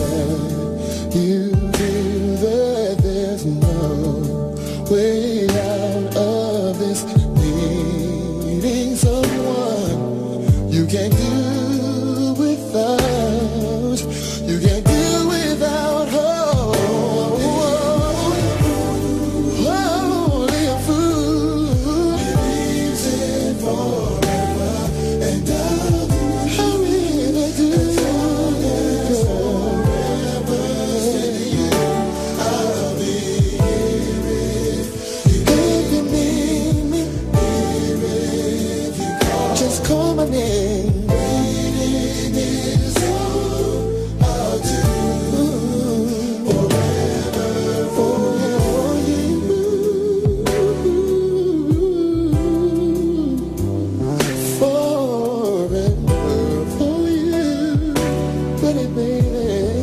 you feel that there's no way out of this, needing someone you can't do without, you can't do without her. Only a fool believes in forever and I really do. As long as forever is you, I'll be here if you need me, here if you call. Just call my name. Waiting is all I'll do. Forever for you. Forever for you. Pretty baby.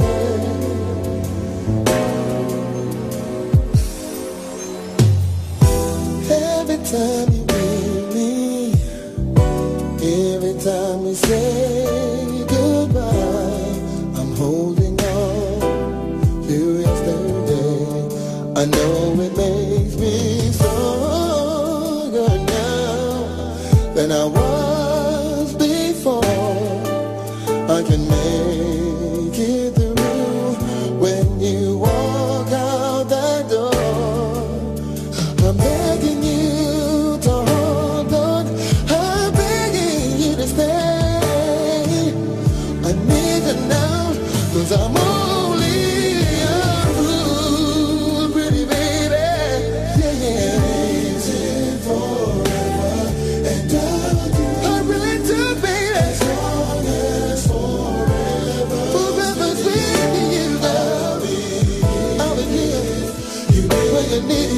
Every time you meet me, every time we say goodbye, I'm holding on to yesterday. I know it makes me stronger now than I was before. I can make it through when you walk out that door. I'm begging you to hold on. I'm begging you to stay. I need you now, 'cause I'm only a fool, pretty baby. Yeah, yeah. Waiting forever and I really do, baby. As long as forever's with you, I'll be here. You need